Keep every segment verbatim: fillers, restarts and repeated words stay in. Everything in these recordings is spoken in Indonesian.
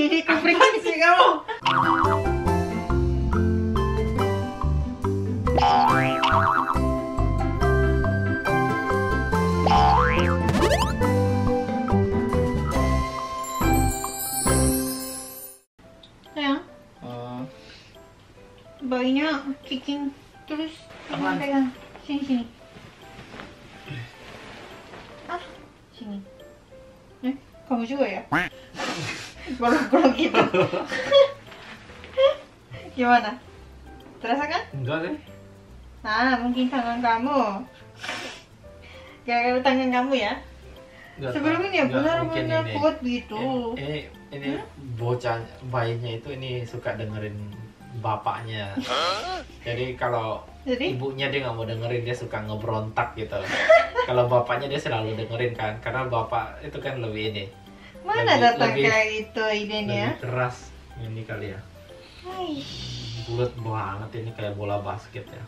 Ini frekuensi kamu. Sayang, Oh, bayinya kicking terus. Apaan? Pegang. Sini sini. Ah, sini. Eh, kamu juga ya? Bolong-bolong gitu. Gimana? Terasa kan? enggak deh. Nah, mungkin tangan kamu. Gara-gara tangan kamu ya? Enggak, Sebelumnya enggak, mungkin benar-benar ini. kuat gitu. Ini ini, ini bocah bayinya itu ini suka dengerin bapaknya. Jadi kalau Jadi? ibunya dia nggak mau dengerin, dia suka ngebrontak gitu. Kalau bapaknya dia selalu dengerin kan, karena bapak itu kan lebih ini. Mana lebih- datang lebih- kayak itu idenya? Lebih keras ini kali ya. Hai. Bulat banget ini kayak bola basket ya.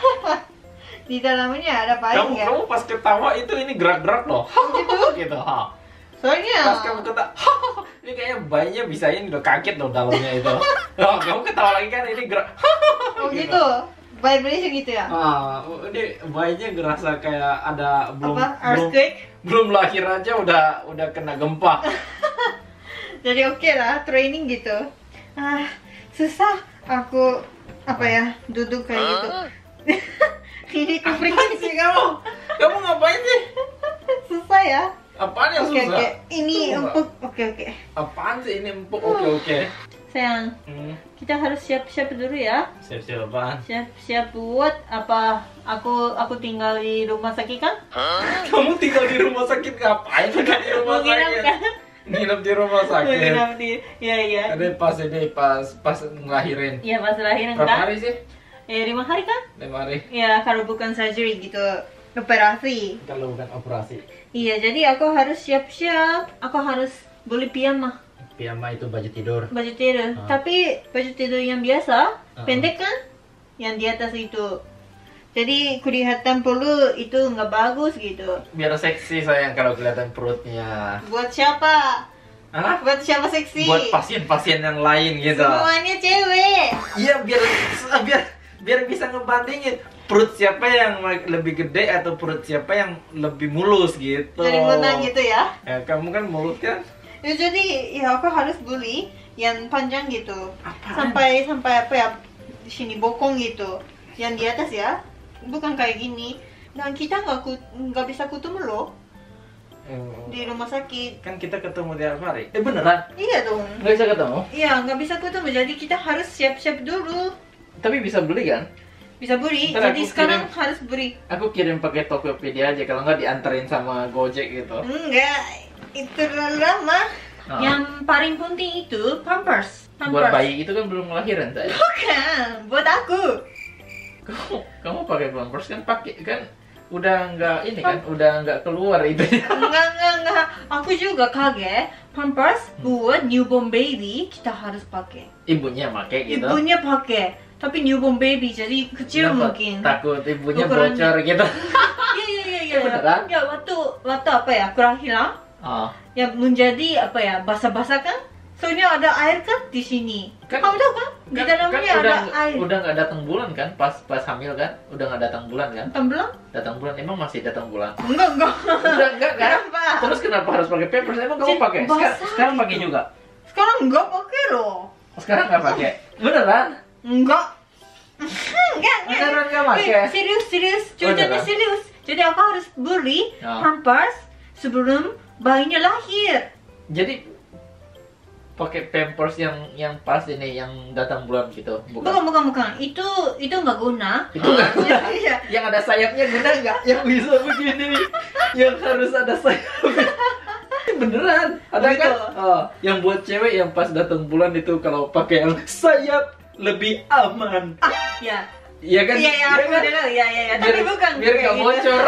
Di dalamnya ada payung Kamu ya? kamu pas ketawa itu ini gerak-gerak loh. Gitu? gitu. Ha. Soalnya Pas kamu ketawa, ini kayaknya bayinya bisa ini udah kaget loh dalamnya itu. Oh, kamu ketawa lagi kan ini gerak. oh gitu. Bayi berisik gitu ya? Ah, ini bayinya ngerasa kayak ada belum Apa? belum, Earthquake? belum lahir aja udah udah kena gempa. Jadi oke lah, training gitu. Ah, susah aku apa ya, duduk kayak gitu. Ini frekuensi kamu. Kamu ngapain sih? Susah ya? Apaan yang Oke susah? oke. Ini Susah. empuk. Oke oke. Apaan sih ini empuk? Oke oke. Sayang, Hmm, kita harus siap-siap dulu ya. siap-siap apaan? Siap-siap buat apa? Aku aku tinggal di rumah sakit kan? Kamu tinggal di rumah sakit ngapain? Tinggal di rumah Mau nginap sakit. kan? Nginep di rumah Mau sakit. nginap di. Iya iya. Ada pas ini pas pas ngelahirin. Iya pas lahiran Berapa kan? hari sih? Eh lima hari kan? Lima hari. Ya kalau bukan surgery gitu, operasi. Kalau bukan operasi. Iya jadi aku harus siap-siap. Aku harus beli piyama, Piyama itu baju tidur. baju tidur. Ah. Tapi baju tidur yang biasa, Ah. pendek kan? Yang di atas itu. Jadi kelihatan perlu itu nggak bagus gitu. Biar seksi sayang kalau kelihatan perutnya. Buat siapa? Hah? Buat siapa seksi? Buat pasien-pasien yang lain gitu. Semuanya cewek. Iya biar biar biar bisa ngebandingin perut siapa yang lebih gede atau perut siapa yang lebih mulus gitu. Jadi menang gitu ya. Ya kamu kan mulus kan? Ya, jadi ya aku harus beli yang panjang gitu. Apaan? Sampai sampai apa ya di sini bokong gitu. Yang di atas ya. Bukan kayak gini. Dan kita nggak kut- nggak bisa ketemu loh di rumah sakit. Kan kita ketemu tiap hari. Eh beneran? Iya dong. Nggak bisa ketemu? Iya nggak bisa ketemu. Jadi kita harus siap-siap dulu. Tapi bisa beli kan? Bisa beli. Ntar Jadi aku sekarang kirim. harus beli. Aku kirim pakai Tokopedia aja kalau nggak dianterin sama Gojek gitu. Enggak. Itu terlalu lama. Oh. Yang paling penting itu pampers. Pampers. Buat bayi itu kan belum lahiran saya. Bukan. Buat aku. Kamu kamu pakai pampers kan pakai kan udah nggak ini kan udah nggak keluar itu. Enggak, enggak, enggak. Aku juga kaget. Pampers buat newborn baby kita harus pakai. Ibunya pakai gitu. Ibunya pakai. Tapi newborn baby jadi kecil Kenapa? mungkin. Takut ibunya Ukurannya. bocor gitu. Iya, iya, iya, iya. Beneran? Ya, waktu waktu apa ya? Kelahiran Oh. ya menjadi apa ya? Basah-basah kan? Soalnya ada air kan di sini. Kan- Kamu tahu kan? Di Kan, dalamnya kan ada udah air. udah nggak datang bulan kan pas pas hamil kan udah nggak datang bulan kan Tembelong? datang bulan emang masih datang bulan Enggak, enggak. udah enggak kan Kenapa? terus kenapa harus pakai pampers emang kamu Jadi pakai sekarang, basah sekarang pakai gitu. juga Sekarang enggak pakai loh. sekarang nggak pakai beneran Enggak. Enggak, Beneran nggak pakai? Eh, serius, serius. Ceritanya Beneran? serius. Jadi aku harus beli Oh. pampers sebelum bayinya lahir. jadi pakai pampers yang yang pas ini yang datang bulan gitu Bukan, bukan bukan, bukan. Itu itu nggak guna. itu nggak guna. Iya. Yang ada sayapnya guna nggak yang bisa begini yang harus ada sayapnya beneran ada Oh, kan gitu. oh, yang buat cewek yang pas datang bulan itu kalau pakai yang sayap lebih aman Ya. iya kan Iya, ya, aku kan? udah tahu. Ya, ya, ya. biar, Tapi bukan biar kayak nggak gitu. bocor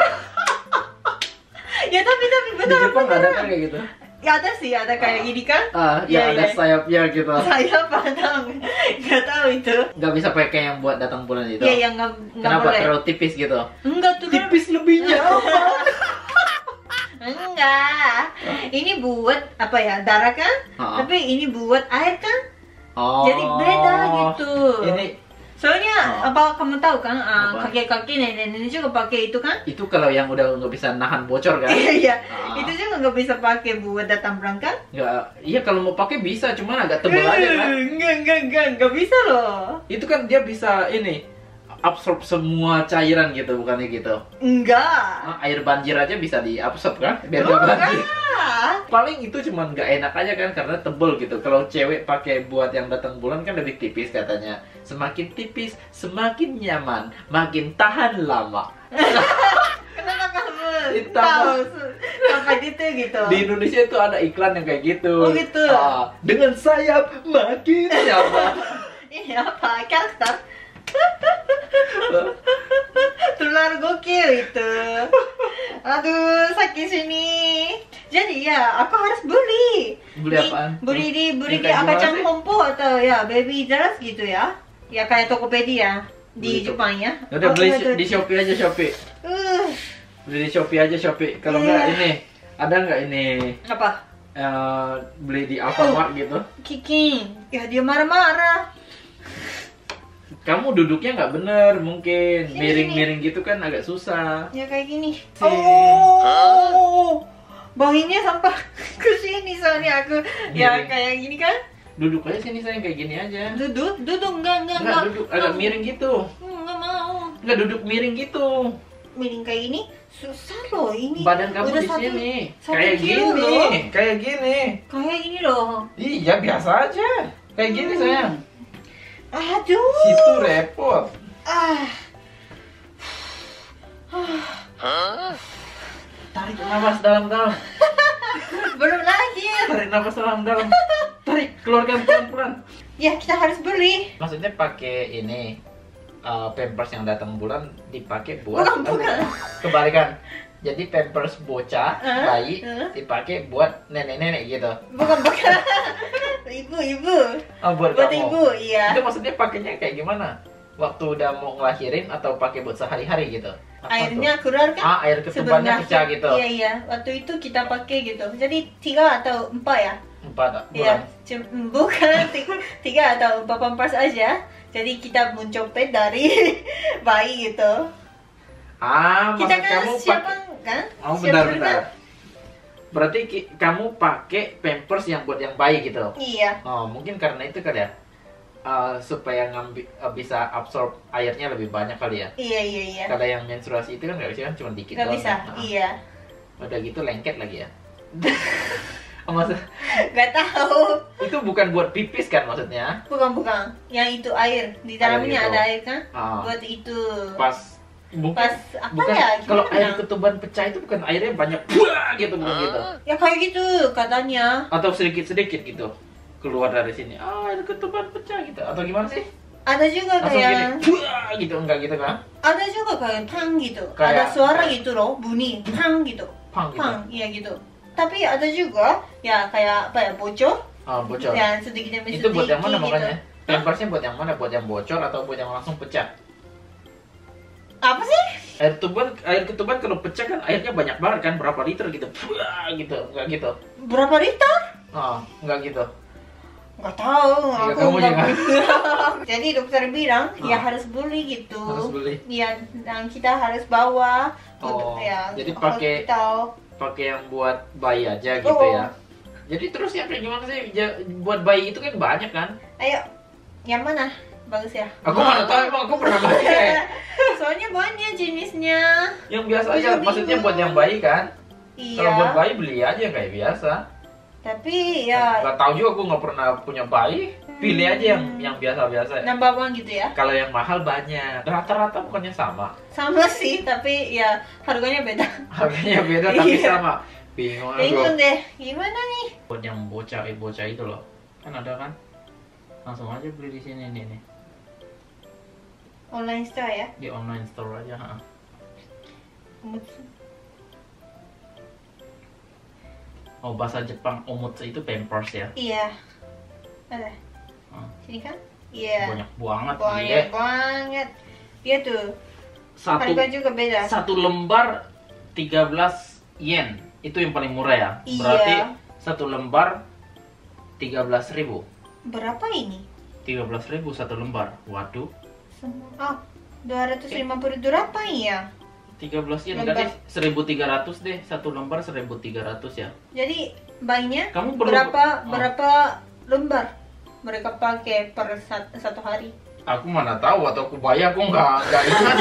Ya, tapi tapi di betul. Jepang nggak ada kan kayak gitu Ya ada sih, ada kayak gini kan? ah Iya, yang ada iya. sayapnya gitu Saya paham. Nggak tahu itu. nggak bisa pakai yang buat datang bulan itu Iya, yang nggak nggak kenapa boleh. terlalu tipis gitu Enggak tuh. tipis lebihnya apa Enggak. Ini buat apa ya? Darah kan? Ha-ha. Tapi ini buat air kan? Oh. Jadi beda gitu. Ini Soalnya Oh. apa kamu tahu kan? ah, Apa? kakek-kakek nenek-nenek juga pakai itu kan? itu kalau yang udah nggak bisa nahan bocor kan? Iya, iya. Ah. Itu juga nggak bisa pakai buat datang berangkat. Nggak, iya kalau mau pakai bisa, cuman agak tebal aja kan? Eh, Enggak, enggak, enggak, enggak bisa loh. Itu kan dia bisa ini absorb semua cairan gitu, bukannya gitu? Enggak. Ah, air banjir aja bisa diabsorb kan? Biar Oh, nggak banjir. enggak. Paling itu cuman nggak enak aja kan karena tebel gitu. Kalau cewek pakai buat yang datang bulan kan lebih tipis katanya. Semakin tipis, semakin nyaman, makin tahan lama. Kenapa kamu Itu tahu sampai gitu gitu? Di Indonesia itu ada iklan yang kayak gitu. Oh, gitu. Ah, dengan sayap makin nyaman. Ini apa? Karakter? Tular gokil itu. Aduh, sakit sini. Jadi ya, aku harus beli. Beli Di- apaan? Beli di beli Yang di kayak gimana Akacang sih? Kompo atau ya Baby Dress gitu ya. Ya kayak Tokopedia Beli di tuh. Jepang ya. Udah Oh, beli betul. di Shopee aja Shopee. Uh, Beli di Shopee aja Shopee. Kalau Iya. nggak ini ada nggak ini apa? eh, beli di Alfamart gitu? Kiki. Ya dia marah-marah. Kamu duduknya nggak bener mungkin Sini, miring-miring gitu kan agak susah. Ya kayak gini. Si. Oh. Bahinya sampai ke sini soalnya aku ya Miring. kayak gini kan. Duduk aja sini sayang kayak gini aja. Duduk, duduk enggak enggak Nggak duduk agak miring gitu. Enggak mau. Nggak duduk miring gitu. Miring kayak gini susah loh ini. Badan kamu udah di satu- sini. satu Kayak kilo gini. loh. Kayak gini. Kayak gini loh. Iya biasa aja. Kayak gini sayang. Aduh. Situ repot. Ah. Tarik nafas dalam-dalam. Belum lagi. Tarik nafas dalam-dalam. Tarik, keluarkan pelan-pelan. Ya kita harus beli. Maksudnya pakai ini uh, pampers yang datang bulan dipakai buat Bukan, bukan. kebalikan. Jadi pampers bocah Eh, bayi eh. dipakai buat nenek-nenek gitu. Bukan bukan. Ibu ibu. Oh, buat, Buat kamu. ibu, iya. Itu maksudnya pakainya kayak gimana? Waktu udah mau ngelahirin atau pakai buat sehari-hari gitu? Apa Airnya tuh? keluar kan? Ah, air ketubannya Sebelum pecah lahir. gitu. Iya iya. Waktu itu kita pakai gitu. Jadi tiga atau empat ya? Empat Iya. bulan. Cum- bukan tiga, tiga atau empat pampers aja. Jadi kita mencopet dari bayi gitu. Ah, Kita maksud kan kamu siapa pakai. kan? Oh, Siap bentar, dulu bentar. kan? Berarti ki- kamu pakai pampers yang buat yang bayi gitu? Iya. Oh, mungkin karena itu kali ya. Uh, supaya ngambil uh, bisa absorb airnya lebih banyak kali ya. Iya iya iya. Kalau yang menstruasi itu kan nggak bisa kan cuma dikit Gak doang bisa. kan? Ah, Iya. udah gitu lengket lagi ya. Oh, maksud Gak tahu. itu bukan buat pipis kan maksudnya? Bukan bukan. Yang itu air. Di dalamnya itu. ada air kan? Ah, Buat itu. pas bukan Pas apa bukan ya? kalau Gimana? air ketuban pecah itu bukan airnya banyak buah gitu bukan gitu. Ya kayak gitu katanya. Atau sedikit-sedikit gitu keluar dari sini. Ah, air ketuban pecah gitu. Atau gimana sih? Ada juga Langsung kayak gini, buah gitu enggak gitu kan? ada juga kayak pang gitu. Kayak- ada suara gitu loh, bunyi pang gitu. Pang gitu. Pang, iya gitu. Tapi ada juga ya kayak apa ya bocor. Ah, bocor. Ya sedikit demi Itu sedikit. buat yang mana gitu. makanya? Pampersnya buat yang mana? Buat yang bocor atau buat yang langsung pecah? Apa sih? Air ketuban, air ketuban kalau pecah kan airnya banyak banget kan, berapa liter gitu, Buah, gitu, nggak gitu? Berapa liter? Oh, nggak gitu. Nggak tahu. Ya, Aku kamu nggak juga. beli. Jadi dokter bilang ya Ah. harus beli gitu. Harus beli. Iya, dan kita harus bawa. Oh, ya, jadi ke pakai- hospital. Pakai yang buat bayi aja gitu Oh. ya. Jadi terus yang kayak gimana sih? Ja- buat bayi itu kan banyak kan? Ayo, yang mana? Bagus ya. Aku mana tahu emang aku pernah pakai. Soalnya banyak jenisnya. Yang biasa aja, Tujuh maksudnya minggu. buat yang bayi kan? Iya. Kalau buat bayi beli aja kayak biasa. Tapi ya Gak tahu juga, aku nggak pernah punya bayi. Pilih aja yang yang biasa-biasa. nambah uang gitu ya. Kalau yang mahal banyak. Rata-rata bukannya sama. Sama sih, tapi ya harganya beda. Harganya beda tapi Iya. sama. Bingung aku. Bingung deh, gimana nih? Buat yang bocah, eh, bocah itu loh. Kan ada kan? Langsung aja beli di sini nih nih. Online store ya. Di online store aja, ha. Oh, bahasa Jepang omutsu itu pampers ya. Iya. Ada. Hmm. Sini kan? Iya. Banyak banget Banyak gile. banget. Dia tuh Satu harga juga beda. satu lembar tiga belas yen. Itu yang paling murah ya? Iya. Berarti satu lembar tiga belas ribu. Berapa ini? tiga belas ribu satu lembar. Waduh. Semua. Oh, dua ratus lima puluh berapa ya? tiga belas ya, Lembar. enggak deh, seribu tiga ratus deh. Satu lembar seribu tiga ratus ya. Jadi bayinya Kamu perlu- berapa oh. berapa lembar mereka pakai per sat- satu hari? Aku mana tahu, atau aku bayar, aku nggak nggak ingat.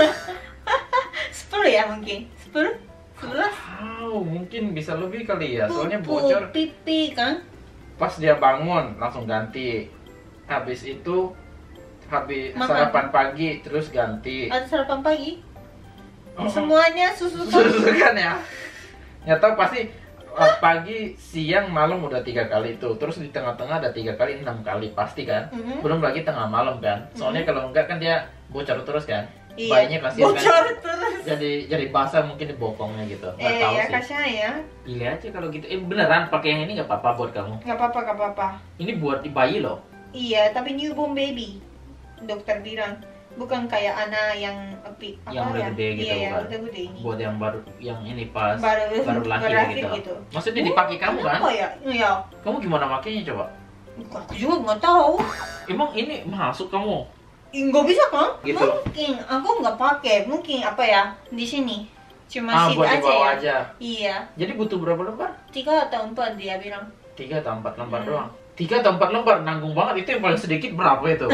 Sepuluh ya mungkin? Sepuluh? Sebelas? Wow, mungkin bisa lebih kali ya. Soalnya Pupu, bocor. pipi kan? Pas dia bangun langsung ganti. Habis itu habis Makan. sarapan pagi terus ganti. Ada sarapan pagi? Oh. Semuanya susu kan? Susu kan ya. Nggak tahu pasti uh, pagi, siang, malam udah tiga kali itu. Terus di tengah-tengah ada tiga kali, enam kali pasti kan. Mhm. Belum lagi tengah malam kan. Soalnya kalau enggak kan dia bocor terus kan. Iya. Bayinya kasihan Bocor kan. terus. Jadi jadi basah mungkin di bokongnya gitu. Nggak Eh tahu ya sih. kasihan ya. Pilih aja kalau gitu. Eh beneran pakai yang ini nggak apa-apa buat kamu. Gak apa-apa, gak apa-apa. Ini buat di bayi loh. Iya, tapi newborn baby. Dokter bilang bukan kayak anak yang api apa Yang udah ya? gede gitu, Iya, yang bukan? udah gede ini. Buat yang baru, yang ini pas Baru- baru, lahir, baru lahir gitu. gitu. Maksudnya dipakai kamu kan? Kenapa ya? Iya. Kamu gimana makainya coba? Aku juga nggak tahu. Emang ini masuk kamu? Nggak bisa kan? Gitu. Mungkin aku nggak pakai. Mungkin apa ya di sini. Cuma Ah, seat buat di aja bawah ya. aja. Iya. Jadi butuh berapa lembar? Tiga atau empat dia bilang. Tiga atau empat lembar Hmm. doang. Tiga atau empat lembar, nanggung banget. Itu yang paling sedikit berapa itu?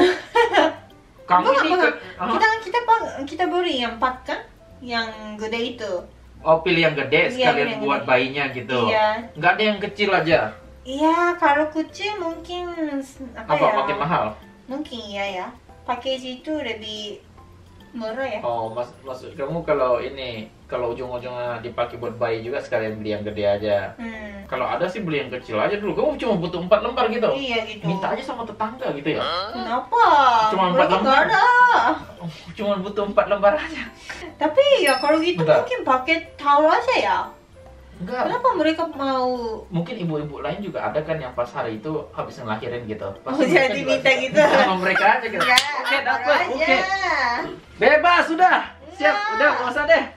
Kamu Bukan, ini bukan. ke- ah. Kita kita pa- kita beli yang empat kan? Yang gede itu. Oh, pilih yang gede Iya, sekalian yang buat gede. bayinya gitu. Iya. Nggak ada yang kecil aja. Iya, kalau kecil mungkin apa, Apa ya? makin mahal? Mungkin iya ya. Package itu lebih murah ya. Oh, mas maksud kamu kalau ini kalau ujung-ujungnya dipakai buat bayi juga sekalian beli yang gede aja. Hmm. Kalau ada sih beli yang kecil aja dulu. Kamu cuma butuh empat lembar gitu. Iya gitu. Minta aja sama tetangga gitu ya. Kenapa? Cuma empat Mereka lembar. nggak ada. Oh, cuma butuh empat lembar aja. Tapi ya kalau gitu Bentar. mungkin pakai towel aja ya. Enggak. Kenapa mereka mau? Mungkin ibu-ibu lain juga ada kan yang pas hari itu habis ngelahirin gitu. Oh, mereka jadi juga minta suka. gitu. Sama mereka aja gitu. Ya, Oke, baru dapat. aja. Oke. Bebas sudah. Siap, Enggak. udah nggak usah deh.